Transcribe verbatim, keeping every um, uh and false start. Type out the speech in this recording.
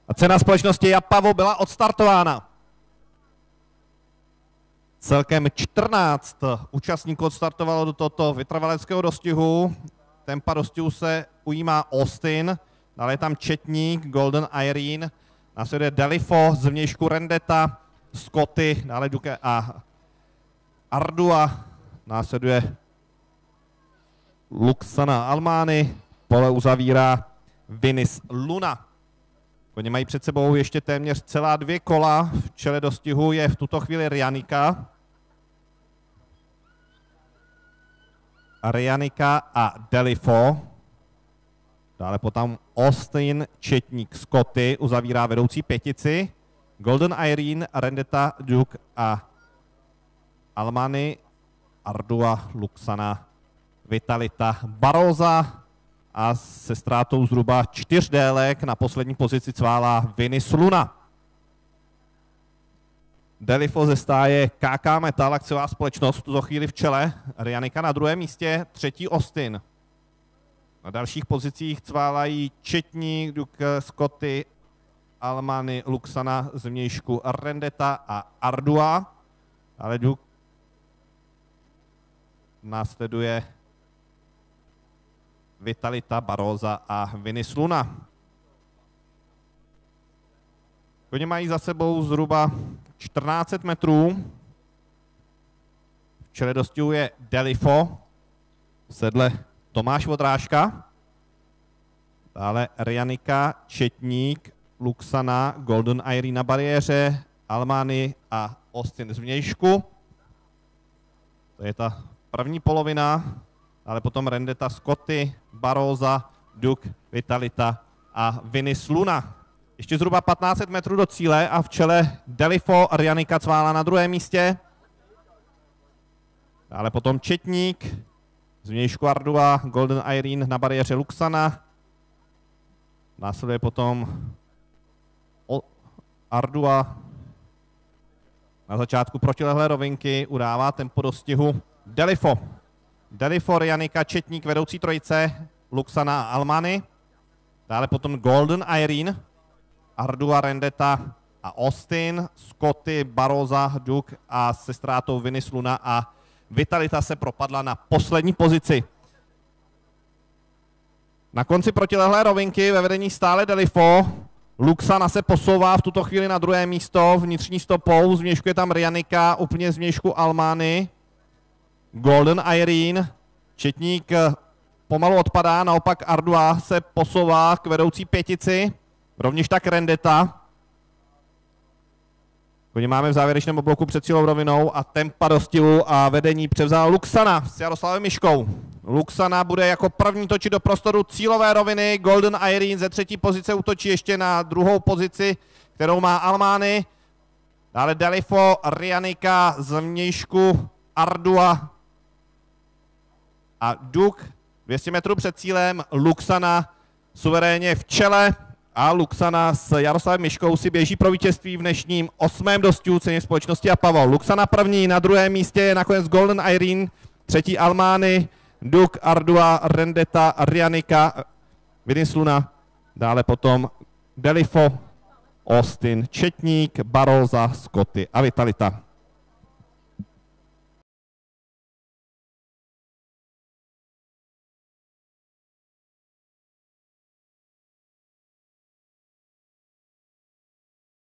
A cena společnosti Japavo byla odstartována. Celkem čtrnáct účastníků odstartovalo do tohoto vytrvaleckého dostihu. Tempa dostihu se ujímá Austin, dále je tam Četník, Golden Irene, následuje Delifo, zvnějšku Rendeta, Scotty, dále Duke a Ardua, následuje Luxana Almani, pole uzavírá Vinis Luna. Oni mají před sebou ještě téměř celá dvě kola, v čele dostihu je v tuto chvíli Rianika. Rianika a Delifo. Dále potom Austin, Četník, Scotty uzavírá vedoucí pětici. Golden Irene, Rendeta, Duke a Almani, Ardua, Luxana, Vitalita, Baroza a se ztrátou zhruba čtyř délek na poslední pozici cválá Vinis Luna. Delifo ze stáje K K Metal, akciová společnost, v tuto chvíli v čele. Rianika na druhém místě, třetí Austin. Na dalších pozicích cválají Četník, Duke, Scotty, Almani, Luxana, zvnějšku Rendeta a Ardua. Ale Duke následuje Vitalita, Baroza a Vinis Luna. Oni mají za sebou zhruba čtrnáct set metrů. V čele dostihu je Delifo, sedle Tomáš Vodrážka. Dále Rianika, Četník, Luxana, Golden Irene na bariéře, Almani a Austin zvnějšku. To je ta první polovina, ale potom Rendeta, Scotty, Baroza, Duke, Vitalita a Vinis Luna. Ještě zhruba patnáct set metrů do cíle a v čele Delifo, Rianika cvála na druhém místě. Dále potom Četník, zvnějšku Ardua, Golden Irene na bariéře Luxana. Následuje potom Ardua. Na začátku protilehlé rovinky udává tempo dostihu Delifo. Delifo, Rianika, Četník, vedoucí trojice, Luxana a Almani. Dále potom Golden Irene, Ardua, Rendeta a Austin, Scotty, Baroza, Duke a se ztrátou Vinis Luna a Vitalita se propadla na poslední pozici. Na konci protilehlé rovinky ve vedení stále Delifo. Luxana se posouvá v tuto chvíli na druhé místo, vnitřní stopou, zvnějšku je tam Rianika, úplně zvnějšku Almani. Golden Irene, Četník pomalu odpadá, naopak Ardua se posouvá k vedoucí pětici, rovněž tak Rendeta. Oni máme v závěrečném obloku před cílovou rovinou a tempa dostihu a vedení převzala Luxana s Jaroslavem Miškou. Luxana bude jako první točit do prostoru cílové roviny, Golden Irene ze třetí pozice útočí ještě na druhou pozici, kterou má Almani. Dále Delifo, Rianika, zvnějšku Ardua a Duke. dvě stě metrů před cílem, Luxana suverénně v čele a Luxana s Jaroslavem Miškou si běží pro vítězství v dnešním osmém dostihu ceně společnosti Japavo. Luxana první, na druhém místě je nakonec Golden Irene, třetí Almani, Duke, Ardua, Rendeta, Rianika, Vinis Luna, dále potom Delifo, Austin, Četník, Baroza, Scotty a Vitalita.